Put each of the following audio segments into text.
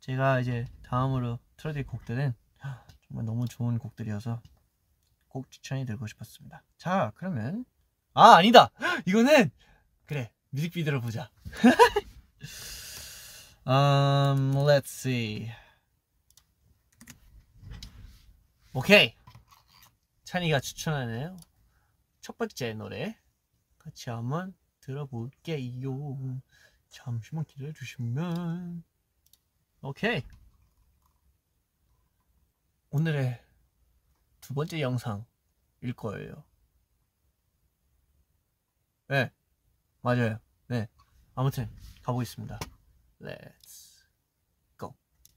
제가 이제 다음으로 틀어드릴 곡들은 정말 너무 좋은 곡들이어서 꼭 추천해 드리고 싶었습니다. 자, 그러면 아니다! 이거는 그래, 뮤직비디오를 보자. Let's see. 오케이, 찬이가 추천하는 첫 번째 노래 같이 한번 들어볼게요. 잠시만 기다려주시면. 오케이, 오늘의 두 번째 영상일 거예요. 네, 맞아요. 네, 아무튼 가보겠습니다. Let's go.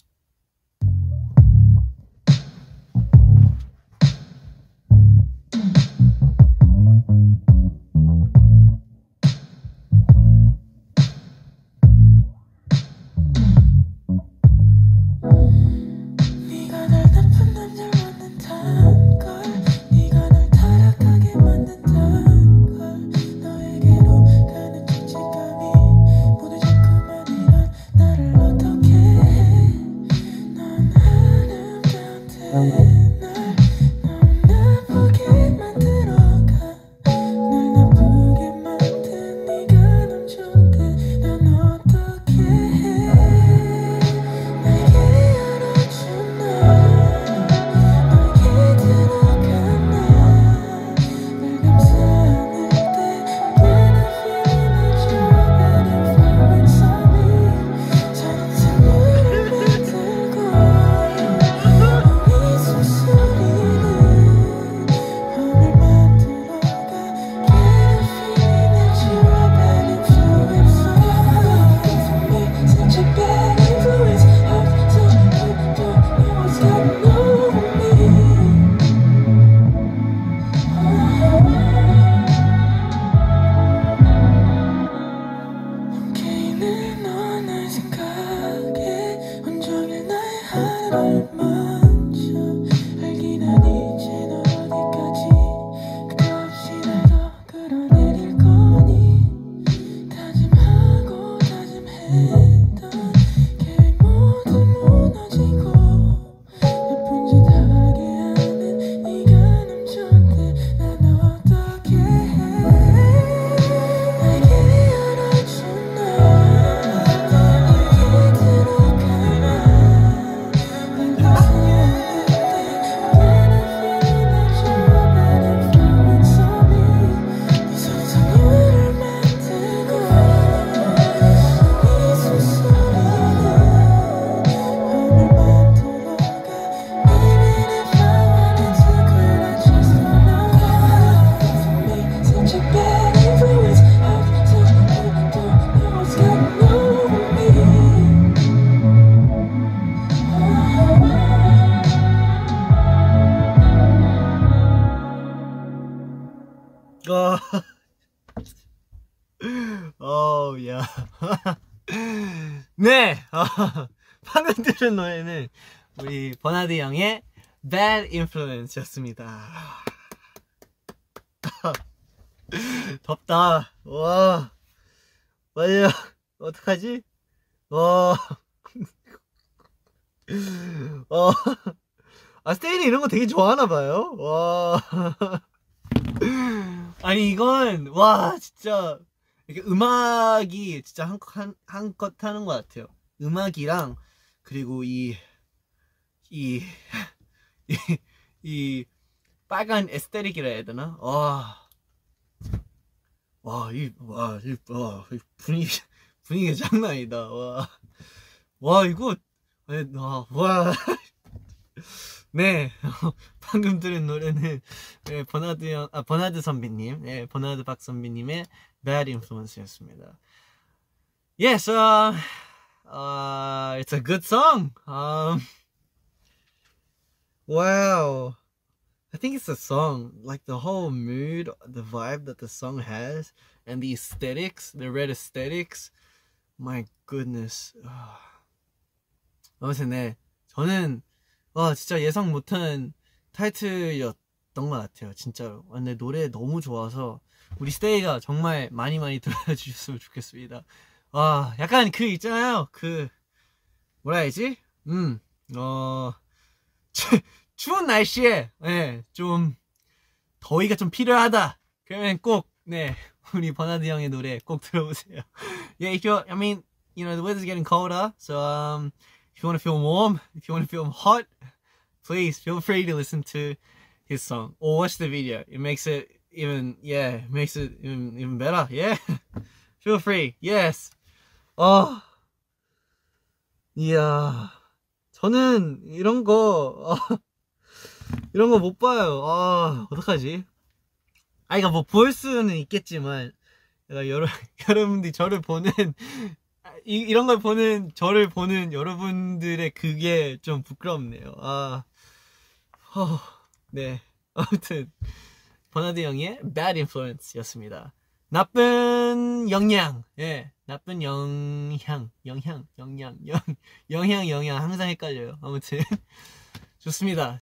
야. 네, 방금 들은 노래는 우리 버나드 형의 Bad Influence였습니다. 덥다. 와, 맞아요. 어떡하지? 스테이는 이런 거 되게 좋아하나봐요. 와. 아니, 이건, 와, 진짜, 이렇게 음악이 진짜 한껏 하는 것 같아요. 음악이랑, 그리고 이 빨간 에스테틱이라 해야 되나? 이 분위기가 장난 아니다. 이거, 네, 방금 들은 노래는 버나드 선배님, 버나드 박 선배님의 Bad Influence였습니다. Yes, it's a good song. Wow, I think it's a song, like the whole mood, the vibe that the song has, and the aesthetics, the red aesthetics. My goodness. 아무튼 네, 저는 진짜 예상 못한 타이틀이었던 것 같아요. 진짜로. 근데 노래 너무 좋아서 우리 스테이가 정말 많이 들어주셨으면 좋겠습니다. 약간 그 있잖아요, 뭐라 해야지? 어, 추운 날씨에, 네, 좀, 더위가 좀 필요하다. 그러면 꼭, 네, 우리 버나드 형의 노래 꼭 들어보세요. Yeah, if you're, I mean, you know, the weather's getting colder, so, if you want to feel warm, if you want to feel hot, please feel free to listen to his song or watch the video. It makes it even, yeah, it makes it even better. Yeah, feel free. Yes. 이야, 저는 이런 거 못 봐요. 어떡하지? 이거 뭐 볼 수는 있겠지만, 여러분들이 저를 보는, 이런 걸 보는, 저를 보는 여러분들의 그게 좀 부끄럽네요. 네. 아무튼, 버나드 형의 Bad Influence 였습니다. 나쁜 영향. 예. 나쁜 영향. 항상 헷갈려요. 아무튼. 좋습니다.